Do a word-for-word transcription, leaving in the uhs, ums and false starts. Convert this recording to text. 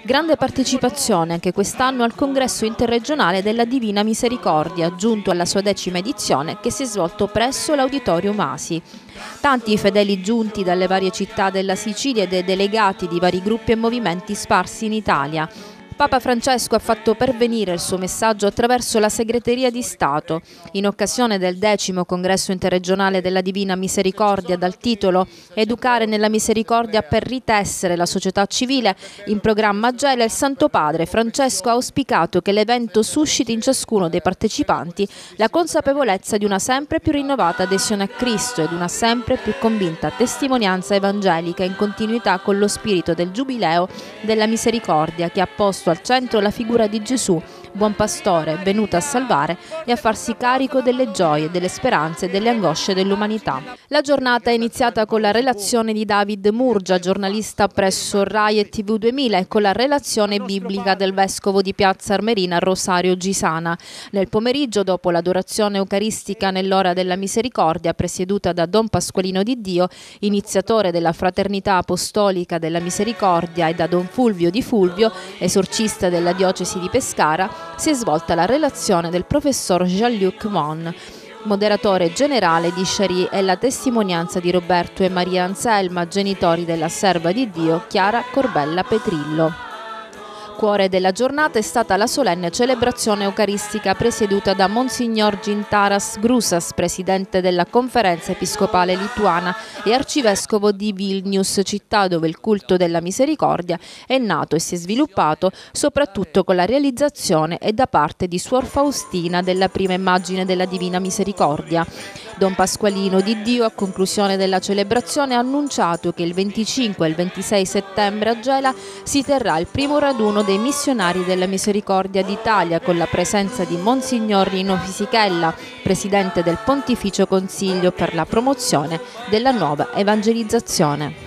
Grande partecipazione anche quest'anno al congresso interregionale della Divina Misericordia, giunto alla sua decima edizione, che si è svolto presso l'Auditorium Masi. Tanti i fedeli giunti dalle varie città della Sicilia e dei delegati di vari gruppi e movimenti sparsi in Italia. Papa Francesco ha fatto pervenire il suo messaggio attraverso la Segreteria di Stato. In occasione del decimo congresso interregionale della Divina Misericordia dal titolo Educare nella misericordia per ritessere la società civile, in programma a Gela, il Santo Padre Francesco ha auspicato che l'evento susciti in ciascuno dei partecipanti la consapevolezza di una sempre più rinnovata adesione a Cristo ed una sempre più convinta testimonianza evangelica in continuità con lo spirito del Giubileo della Misericordia, che ha posto al centro la figura di Gesù, buon pastore, venuto a salvare e a farsi carico delle gioie, delle speranze e delle angosce dell'umanità. La giornata è iniziata con la relazione di David Murgia, giornalista presso Rai e T V duemila, e con la relazione biblica del vescovo di Piazza Armerina Rosario Gisana. Nel pomeriggio, dopo l'adorazione eucaristica nell'ora della misericordia, presieduta da Don Pasqualino di Dio, iniziatore della Fraternità Apostolica della Misericordia, e da Don Fulvio di Fulvio, esorcista della diocesi di Pescara, si è svolta la relazione del professor Jean-Luc Mon, moderatore generale di Sciarì, e la testimonianza di Roberto e Maria Anselma, genitori della serva di Dio Chiara Corbella Petrillo. Cuore della giornata è stata la solenne celebrazione eucaristica presieduta da Monsignor Gintaras Grusas, presidente della Conferenza Episcopale Lituana e arcivescovo di Vilnius, città dove il culto della misericordia è nato e si è sviluppato soprattutto con la realizzazione e da parte di Suor Faustina della prima immagine della Divina Misericordia. Don Pasqualino di Dio, a conclusione della celebrazione, ha annunciato che il venticinque e il ventisei settembre a Gela si terrà il primo raduno dei missionari della Misericordia d'Italia, con la presenza di Monsignor Rino Fisichella, presidente del Pontificio Consiglio per la promozione della nuova evangelizzazione.